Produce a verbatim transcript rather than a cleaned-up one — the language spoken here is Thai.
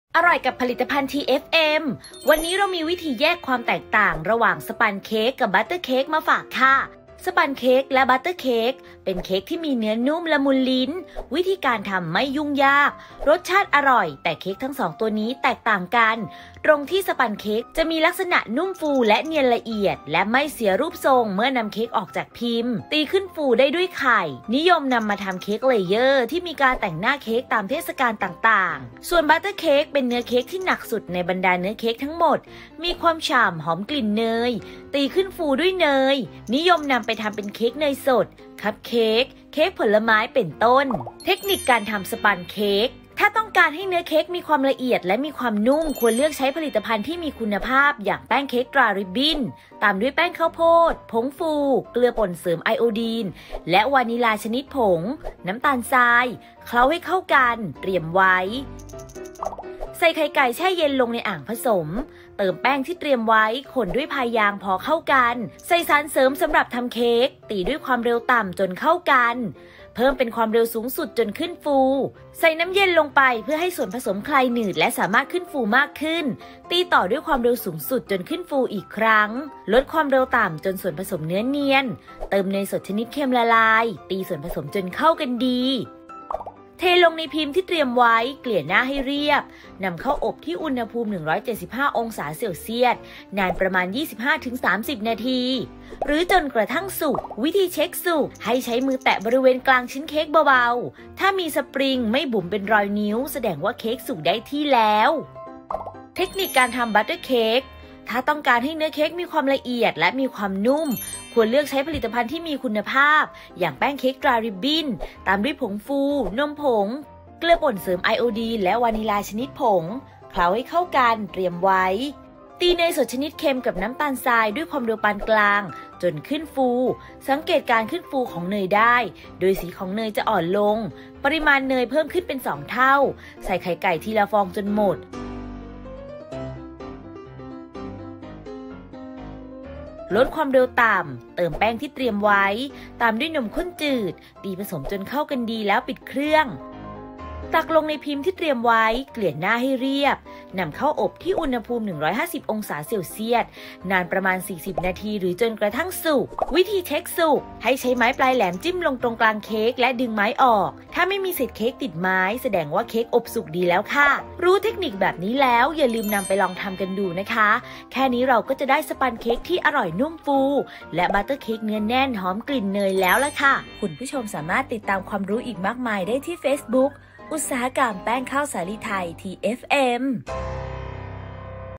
อร่อยกับผลิตภัณฑ์ ที เอฟ เอ็ม วันนี้เรามีวิธีแยกความแตกต่างระหว่างสปันเค้กกับบัตเตอร์เค้กมาฝากค่ะสปันเค้กและบัตเตอร์เค้กเป็นเค้กที่มีเนื้อนุ่มละมุนลิ้นวิธีการทำไม่ยุ่งยากรสชาติอร่อยแต่เค้กทั้งสองตัวนี้แตกต่างกันตรงที่สปันเค้กจะมีลักษณะนุ่มฟูและเนียนละเอียดและไม่เสียรูปทรงเมื่อนำเค้กออกจากพิมพ์ตีขึ้นฟูได้ด้วยไข่นิยมนำมาทำเค้กเลเยอร์ที่มีการแต่งหน้าเค้กตามเทศกาลต่างๆส่วนบัตเตอร์เค้กเป็นเนื้อเค้กที่หนักสุดในบรรดาเนื้อเค้กทั้งหมดมีความฉ่ำหอมกลิ่นเนยตีขึ้นฟูด้วยเนยนิยมนำไปทำเป็นเค้กเนยสดคัพเค้กเค้กผลไม้เป็นต้นเทคนิคการทำสปันเค้กถ้าต้องการให้เนื้อเค้กมีความละเอียดและมีความนุ่มควรเลือกใช้ผลิตภัณฑ์ที่มีคุณภาพอย่างแป้งเค้กตราริบบิ้นตามด้วยแป้งข้าวโพดผงฟูเกลือป่นเสริมไอโอดีนและวานิลาชนิดผงน้ำตาลทรายเคล้าให้เข้ากันเตรียมไว้ใส่ไข่ไก่แช่เย็นลงในอ่างผสมเติมแป้งที่เตรียมไว้คนด้วยพายยางพอเข้ากันใส่สารเสริมสำหรับทำเค้กตีด้วยความเร็วต่ำจนเข้ากันเพิ่มเป็นความเร็วสูงสุดจนขึ้นฟูใส่น้ำเย็นลงไปเพื่อให้ส่วนผสมคลายหนืดและสามารถขึ้นฟูมากขึ้นตีต่อด้วยความเร็วสูงสุดจนขึ้นฟูอีกครั้งลดความเร็วต่ำจนส่วนผสมเนื้อเนียนเติมเนยสดชนิดเค็มละลายตีส่วนผสมจนเข้ากันดีเทลงในพิมพ์ที่เตรียมไว้เกลี่ยหน้าให้เรียบนำเข้าอบที่อุณหภูมิหนึ่งร้อยเจ็ดสิบห้าองศาเซลเซียสนานประมาณ ยี่สิบห้าถึงสามสิบ นาทีหรือจนกระทั่งสุกวิธีเช็คสุกให้ใช้มือแตะบริเวณกลางชิ้นเค้กเบาๆถ้ามีสปริงไม่บุ๋มเป็นรอยนิ้วแสดงว่าเค้กสุกได้ที่แล้วเทคนิคการทำบัตเตอร์เค้กถ้าต้องการให้เนื้อเค้กมีความละเอียดและมีความนุ่มควรเลือกใช้ผลิตภัณฑ์ที่มีคุณภาพอย่างแป้งเค้กตราริบบิ้นตามด้วยผงฟูนมผงเกลือป่นเสริมไอโอดีนและวานิลาชนิดผงเคล้าให้เข้ากันเตรียมไว้ตีเนยสดชนิดเค็มกับน้ำตาลทรายด้วยความเร็วปานกลางจนขึ้นฟูสังเกตการขึ้นฟูของเนยได้โดยสีของเนยจะอ่อนลงปริมาณเนยเพิ่มขึ้นเป็นสองเท่าใส่ไข่ไก่ทีละฟองจนหมดลดความเร็วต่ำเติมแป้งที่เตรียมไว้ตามด้วยนมข้นจืดตีผสมจนเข้ากันดีแล้วปิดเครื่องตักลงในพิมพ์ที่เตรียมไว้เกลี่ยหน้าให้เรียบนำเข้าอบที่อุณหภูมิหนึ่งร้อยห้าสิบองศาเซลเซียสนานประมาณสี่สิบนาทีหรือจนกระทั่งสุกวิธีเช็คสุกให้ใช้ไม้ปลายแหลมจิ้มลงตรงกลางเค้กและดึงไม้ออกถ้าไม่มีเศษเค้กติดไม้แสดงว่าเค้กอบสุกดีแล้วค่ะรู้เทคนิคแบบนี้แล้วอย่าลืมนำไปลองทำกันดูนะคะแค่นี้เราก็จะได้สปันเค้กที่อร่อยนุ่มฟูและบัตเตอร์เค้กเนื้อแน่นหอมกลิ่นเนยแล้วล่ะค่ะคุณผู้ชมสามารถติดตามความรู้อีกมากมายได้ที่ Facebookอุตสาหกรรมแป้งข้าวสาลีไทย ที เอฟ เอ็ม